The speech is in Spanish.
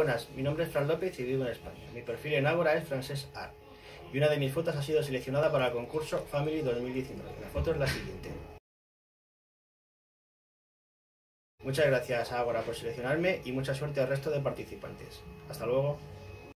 buenas, mi nombre es Fran López y vivo en España. Mi perfil en Ágora es Francesc Art y una de mis fotos ha sido seleccionada para el concurso Family 2019. La foto es la siguiente. Muchas gracias a Ágora por seleccionarme y mucha suerte al resto de participantes. Hasta luego.